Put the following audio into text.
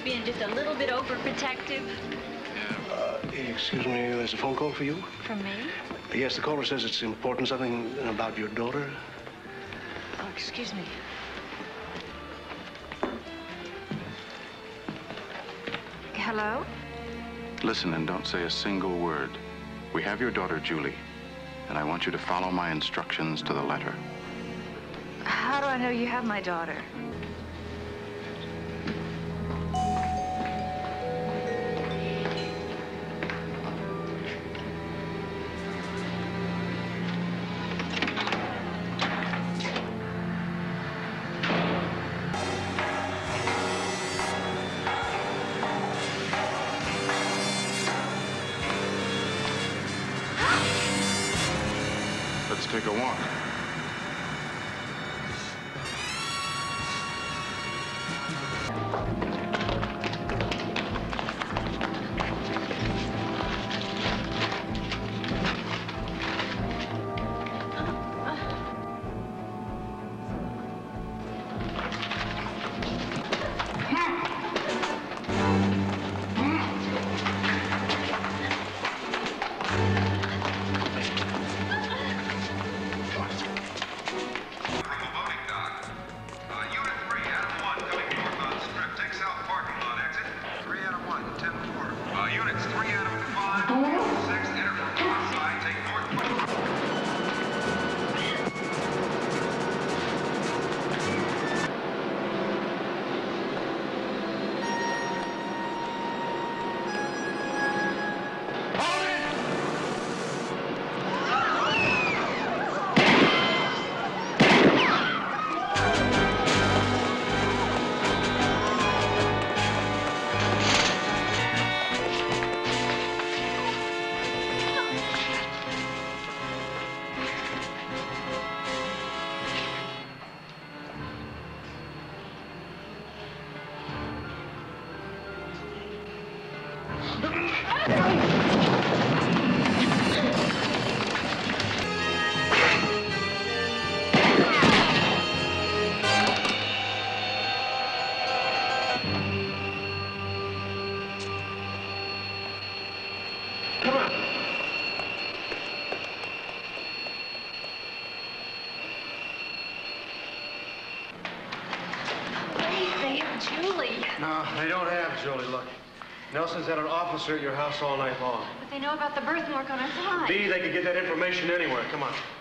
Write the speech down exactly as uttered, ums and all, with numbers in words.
being just a little bit overprotective? Uh, excuse me, there's a phone call for you? From me? Yes, the caller says it's important, something about your daughter. Oh, excuse me. Hello? Listen and don't say a single word. We have your daughter, Julie, and I want you to follow my instructions to the letter. How do I know you have my daughter? Let's take a walk. Julie. No, they don't have Julie. Look, Nelson's had an officer at your house all night long. But they know about the birthmark on her thigh. B, they could get that information anywhere. Come on.